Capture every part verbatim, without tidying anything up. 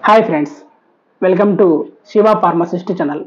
Hi friends, welcome to Shiva pharmacist channel.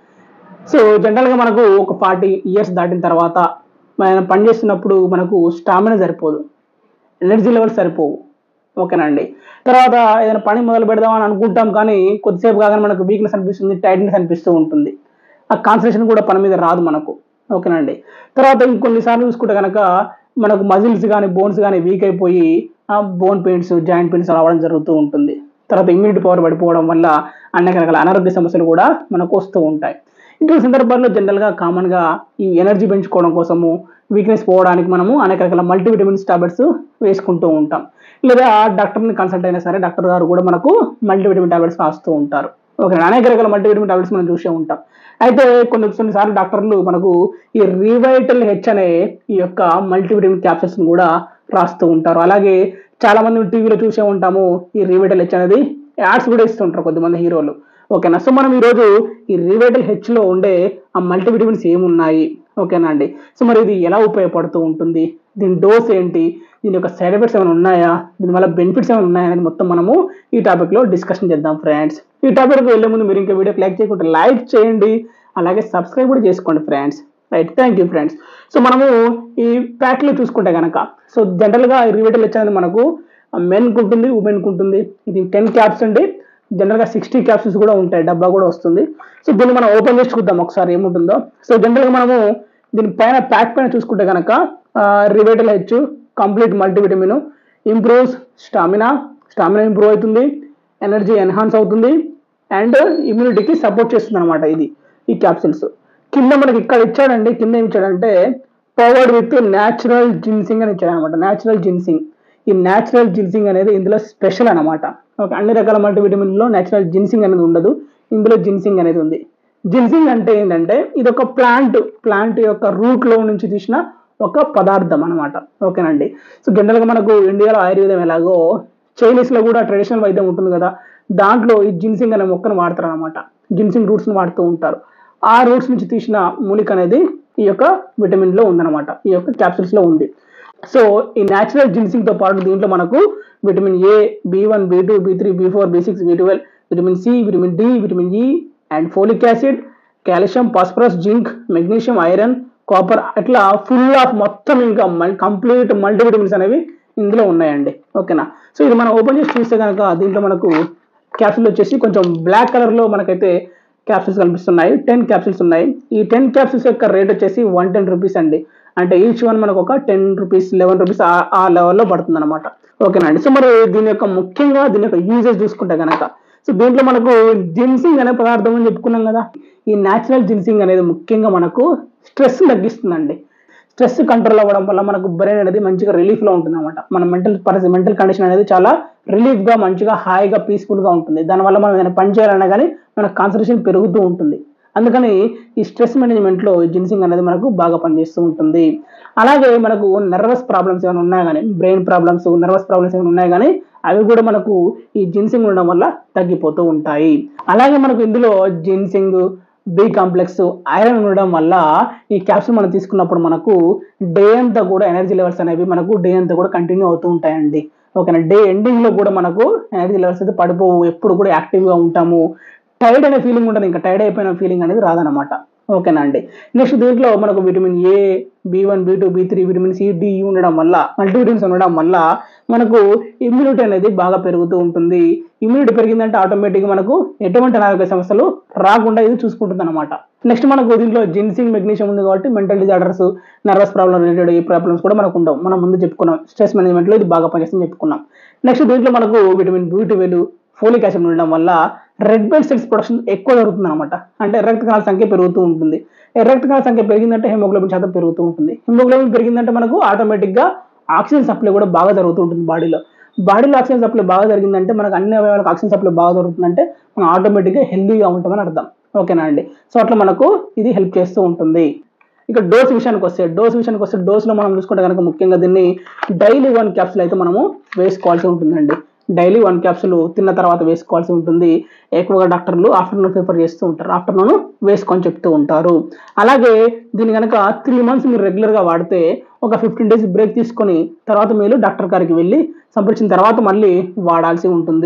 So జనరల్గా మనకు ఒక ఫార్టీ ఇయర్స్ దాటిన తర్వాత మనం పనిచేస్తున్నప్పుడు మనకు స్టామినా సరిపోదు, ఎనర్జీ లెవెల్స్ సరిపోవు. ఓకేనండి. తర్వాత ఏదైనా పని మొదలు పెడదామని అనుకుంటాం, కానీ కొద్దిసేపు కాగానే మనకు వీక్నెస్ అనిపిస్తుంది, టైట్నెస్ అనిపిస్తూ ఉంటుంది. ఆ కాన్సన్ట్రేషన్ కూడా పని మీద రాదు మనకు. ఓకేనండి. తర్వాత ఇంకొన్నిసార్లు చూసుకుంటే కనుక మనకు మజిల్స్ కానీ బోన్స్ కానీ వీక్ అయిపోయి ఆ బోన్ పెయిన్స్, జాయింట్ పెయిన్స్ రావడం జరుగుతూ ఉంటుంది. తర్వాత ఇమ్యూనిటీ పవర్ పడిపోవడం వల్ల అనేక రకాల అనారోగ్య సమస్యలు కూడా మనకు వస్తూ ఉంటాయి. ఇటువంటి సందర్భాల్లో జనరల్గా కామన్గా ఈ ఎనర్జీ పెంచుకోవడం కోసము, వీక్నెస్ పోవడానికి మనము అనేక రకాల మల్టీవిటమిన్స్ టాబ్లెట్స్ వేసుకుంటూ ఉంటాం. లేదా డాక్టర్ని కన్సల్ట్ అయినా సరే డాక్టర్ గారు కూడా మనకు మల్టీవిటమిన్ టాబ్లెట్స్ రాస్తూ ఉంటారు. ఓకే, అనేక రకాల మల్టీవిటమిన్ టాబ్లెట్స్ మనం చూసే ఉంటాం. అయితే కొన్ని కొన్నిసార్లు డాక్టర్లు మనకు ఈ రివైటల్ హెచ్ అనే ఈ యొక్క మల్టీవిటమిన్ క్యాప్సూల్స్ కూడా రాస్తూ ఉంటారు. అలాగే చాలా మంది టీవీలో చూసే ఉంటాము, ఈ రివైటల్ హెచ్ అనేది యాడ్స్ కూడా ఇస్తుంటారు కొంతమంది హీరోలు. ఓకేనా. సో మనం ఈరోజు ఈ రివైటల్ హెచ్ లో ఉండే ఆ మల్టీవిటమిన్స్ ఏమున్నాయి, ఓకేనా అండి. సో మరి ఇది ఎలా ఉపయోగపడుతూ ఉంటుంది, దీని డోస్ ఏంటి, దీని యొక్క సైడ్ ఎఫెక్ట్స్ ఏమైనా ఉన్నాయా, దీనివల్ల బెనిఫిట్స్ ఏమైనా ఉన్నాయా అనేది మొత్తం మనము ఈ టాపిక్ లో డిస్కషన్ చేద్దాం ఫ్రెండ్స్. ఈ టాపిక్ వెళ్ళే ముందు మీరు ఇంకా వీడియోకి లైక్ చేయకుండా లైక్ చేయండి, అలాగే సబ్స్క్రైబ్ కూడా చేసుకోండి friends. Right, thank you friends. So మనము ఈ ప్యాక్ లో చూసుకుంటే కనుక సో జనరల్ గా రివైటల్ హెచ్ అనేది మనకు మెన్ కు ఉంటుంది, ఉమెన్ కు ఉంటుంది. ఇది టెన్ క్యాప్స్ అండి. జనరల్ గా సిక్స్టీ క్యాప్సూల్స్ కూడా ఉంటాయి, డబ్బా కూడా వస్తుంది. సో దీన్ని మనం ఓపెన్ చేసి చూద్దాం ఒకసారి ఏముంటుందో. సో జనరల్ గా మనము దీని పైన ప్యాక్ పైన చూసుకుంటే కనుక Revital H complete multivitamin improves stamina, stamina improve అవుతుంది, ఎనర్జీ ఎన్హాన్స్ అవుతుంది అండ్ ఇమ్యూనిటీకి సపోర్ట్ చేస్తుంది అనమాట ఇది ఈ క్యాప్సూల్స్. కింద మనకి ఇక్కడ ఇచ్చాడండి, కింద ఏమి ఇచ్చాడంటే పవర్డ్ విత్ న్యాచురల్ జిన్సింగ్ అని ఇచ్చాడు అనమాట. న్యాచురల్ జిన్సింగ్, ఈ న్యాచురల్ జిన్సింగ్ అనేది ఇందులో స్పెషల్ అనమాట. ఓకే, అన్ని రకాల మల్టీవిటమిన్లో న్యాచురల్ జిన్సింగ్ అనేది ఉండదు, ఇందులో జిన్సింగ్ అనేది ఉంది. జిన్సింగ్ అంటే ఏంటంటే ఇది ఒక ప్లాంట్ ప్లాంట్ యొక్క రూట్ లో నుంచి తీసిన ఒక పదార్థం అనమాట. ఓకేనండి. సో జనరల్ గా మనకు ఇండియాలో ఆయుర్వేదం ఎలాగో చైనీస్ లో కూడా ట్రెడిషనల్ వైద్యం ఉంటుంది కదా, దాంట్లో ఈ జిన్సింగ్ అనే మొక్కను వాడతారు అనమాట. జిన్సింగ్ రూట్స్ ని వాడుతూ ఉంటారు. ఆ రూట్స్ నుంచి తీసిన మూలిక అనేది ఈ యొక్క విటమిన్ లో ఉందన్నమాట, ఈ యొక్క క్యాప్సూల్స్ లో ఉంది. సో ఈ న్యాచురల్ జిన్సింగ్ తో పాటు దీంట్లో మనకు vitamin A, B one, B two, B three, B four, B six, B twelve, vitamin C, vitamin D, vitamin E and folic acid, calcium, phosphorus, zinc, magnesium, iron, copper, అట్లా full of మొత్తం ఇంకా complete multivitamins అనేవి ఇందులో ఉన్నాయండి. ఓకేనా. So ఇది మనం open చేసి చూస్తే కనుక దీంట్లో మనకు క్యాప్సూల్ వచ్చేసి కొంచెం బ్లాక్ కలర్ లో మనకైతే క్యాప్సూల్స్ కనిపిస్తున్నాయి. టెన్ క్యాప్సూల్స్ ఉన్నాయి. ఈ టెన్ క్యాప్సూల్స్ యొక్క రేట్ వచ్చేసి వన్ టెన్ రూపీస్ అండి. అంటే ఈచ్ వన్ మనకు ఒక టెన్ రూపీస్ లెవెన్ రూపీస్ ఆ లెవెల్లో పడుతుంది అనమాట. ఓకేనండి. సో మరి దీని యొక్క ముఖ్యంగా దీని యొక్క యూజెస్ చూసుకుంటే కనుక సో దీంట్లో మనకు జిన్సింగ్ అనే పదార్థం అని చెప్పుకున్నాం కదా. ఈ న్యాచురల్ జిన్సింగ్ అనేది ముఖ్యంగా మనకు స్ట్రెస్ తగ్గిస్తుందండి. స్ట్రెస్ కంట్రోల్ అవ్వడం వల్ల మనకు బ్రెయిన్ అనేది మంచిగా రిలీఫ్ లో ఉంటుంది అనమాట. మన మెంటల్ పరిస్థితి మెంటల్ కండిషన్ అనేది చాలా రిలీఫ్ గా, మంచిగా, హాయిగా, పీస్ఫుల్ గా ఉంటుంది. దానివల్ల మనం ఏదైనా పని చేయాలన్నా కానీ మన కాన్సన్ట్రేషన్ పెరుగుతూ ఉంటుంది. అందుకని ఈ స్ట్రెస్ మేనేజ్మెంట్ లో జిన్సింగ్ అనేది మనకు బాగా పనిచేస్తూ ఉంటుంది. అలాగే మనకు నర్వస్ ప్రాబ్లమ్స్ ఏమైనా ఉన్నా కానీ, బ్రెయిన్ ప్రాబ్లమ్స్, నర్వస్ ప్రాబ్లమ్స్ ఏమైనా ఉన్నాయి కానీ అవి కూడా మనకు ఈ జిన్సింగ్ ఉండడం వల్ల తగ్గిపోతూ ఉంటాయి. అలాగే మనకు ఇందులో జిన్సింగ్, బి కాంప్లెక్స్, ఐరన్ ఉండడం వల్ల ఈ క్యాప్సూల్ మనం తీసుకున్నప్పుడు మనకు డే అంతా కూడా ఎనర్జీ లెవెల్స్ అనేవి మనకు డే అంతా కూడా కంటిన్యూ అవుతూ ఉంటాయండి. ఓకేనా. డే ఎండింగ్ లో కూడా మనకు ఎనర్జీ లెవెల్స్ అయితే పడిపోవు, ఎప్పుడు కూడా యాక్టివ్ గా ఉంటాము. టైర్డ్ అనే ఫీలింగ్ ఉంటుంది, ఇంకా టైర్డ్ అయిపోయిన ఫీలింగ్ అనేది రాదనమాట. ఓకేనా అండి. నెక్స్ట్ దీంట్లో మనకు vitamin A, B one, B two, B three, vitamin C, D ఉండడం వల్ల, మల్టీవిటమిన్స్ ఉండడం వల్ల మనకు ఇమ్యూనిటీ అనేది బాగా పెరుగుతూ ఉంటుంది. ఇమ్యూనిటీ పెరిగిందంటే ఆటోమేటిక్గా మనకు ఎటువంటి అనారోగ్య సమస్యలు రాకుండా ఇది చూసుకుంటుంది అనమాట. నెక్స్ట్ మనకు దీంట్లో జిన్సింగ్, మెగ్నీషియం ఉంది కాబట్టి mental disorders, nervous problem related ఈ ప్రాబ్లమ్స్ కూడా మనకు ఉండవు. మనం ముందు చెప్పుకున్నాం, స్ట్రెస్ మేనేజ్మెంట్ లో ఇది బాగా పనిచేస్తుందని చెప్పుకున్నాం. నెక్స్ట్ దీంట్లో మనకు vitamin B twelve, folic acid ఉండడం వల్ల రెడ్ బ్లడ్ సెల్స్ ప్రొడక్షన్ ఎక్కువ జరుగుతుంది అనమాట. అంటే ఎర్ర రక్త కణాల సంఖ్య పెరుగుతూ ఉంటుంది. ఎర్ర రక్త కణాల సంఖ్య పెరిగిందంటే హిమోగ్లోబిన్ శాతం పెరుగుతూ ఉంటుంది. హిమోగ్లోబిన్ పెరిగిందంటే మనకు ఆటోమేటిక్ గా ఆక్సిజన్ సప్లై కూడా బాగా జరుగుతూ ఉంటుంది బాడీలో. బాడీలో ఆక్సిజన్ సప్లై బాగా జరిగిందంటే మనకు అన్ని అవయవాలకు ఆక్సిజన్ సప్లై బాగా జరుగుతుందంటే మనం ఆటోమేటిక్ గా హెల్దీగా ఉంటామని అర్థం. ఓకేనా అండి. సో అట్లా మనకు ఇది హెల్ప్ చేస్తూ ఉంటుంది. ఇక డోస్ విషయానికి వస్తే డోస్ విషయానికి వస్తే డోస్ లో మనం చూసుకుంటే కనుక ముఖ్యంగా దీన్ని డైలీ వన్ క్యాప్సూల్ అయితే మనము వేసుకోవాల్సి ఉంటుందండి. డైలీ వన్ క్యాప్సూల్ తిన్న తర్వాత వేసుకోవాల్సి ఉంటుంది. ఎక్కువగా డాక్టర్లు ఆఫ్టర్నూన్ ప్రిఫర్ చేస్తూ ఉంటారు, ఆఫ్టర్నూన్ వేసుకొని చెప్తూ ఉంటారు. అలాగే దీన్ని కనుక త్రీ మంత్స్ మీరు రెగ్యులర్ గా వాడితే ఒక ఫిఫ్టీన్ డేస్ బ్రేక్ తీసుకొని తర్వాత మీరు డాక్టర్ గారికి వెళ్ళి సంప్రదించిన తర్వాత మళ్ళీ వాడాల్సి ఉంటుంది.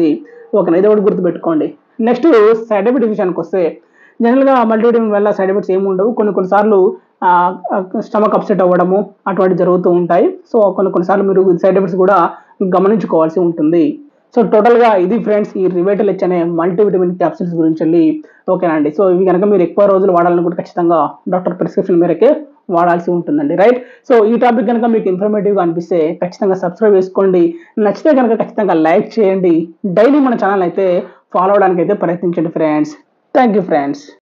ఓకేనా, ఇది ఒకటి గుర్తుపెట్టుకోండి. నెక్స్ట్ సైడ్ ఎఫెక్ట్స్ విషయానికి వస్తే జనరల్గా మల్టీవిటమిన్ వల్ల సైడ్ ఎఫెక్ట్స్ ఏమి ఉండవు. కొన్ని కొన్నిసార్లు స్టమక్ అప్సెట్ అవ్వడము అటువంటివి జరుగుతూ ఉంటాయి. సో కొన్ని కొన్నిసార్లు మీరు సైడ్ ఎఫెక్ట్స్ కూడా గమనించుకోవాల్సి ఉంటుంది. సో టోటల్గా ఇది ఫ్రెండ్స్ ఈ రివైటల్ హెచ్ అనే మల్టీవిటమిన్ క్యాప్సిల్స్ గురించి వెళ్ళి ఓకేనా అండి. సో ఇవి కనుక మీరు ఎక్కువ రోజులు వాడాలనుకుంటే ఖచ్చితంగా డాక్టర్ ప్రిస్క్రిప్షన్ మేరకే వాడాల్సి ఉంటుందండి, రైట్. సో ఈ టాపిక్ కనుక మీకు ఇన్ఫర్మేటివ్గా అనిపిస్తే ఖచ్చితంగా సబ్స్క్రైబ్ చేసుకోండి. నచ్చితే కనుక ఖచ్చితంగా లైక్ చేయండి. డైలీ మన ఛానల్ అయితే ఫాలో అవడానికి అయితే ప్రయత్నించండి ఫ్రెండ్స్. Thank you friends.